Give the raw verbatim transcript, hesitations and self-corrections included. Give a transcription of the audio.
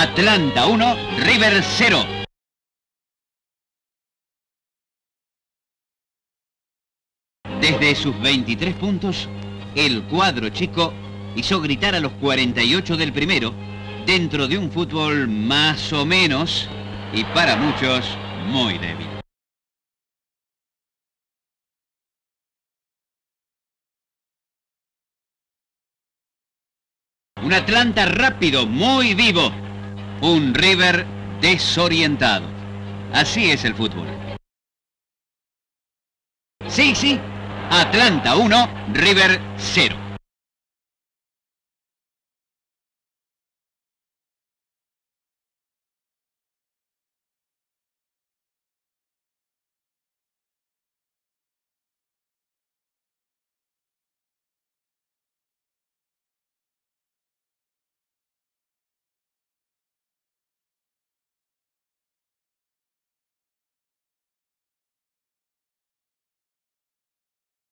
Atlanta uno, River cero. Desde sus veintitrés puntos, el cuadro chico hizo gritar a los cuarenta y ocho del primero, dentro de un fútbol más o menos, y para muchos, muy débil. Un Atlanta rápido, muy vivo. Un River desorientado. Así es el fútbol. Sí, sí. Atlanta uno, River cero.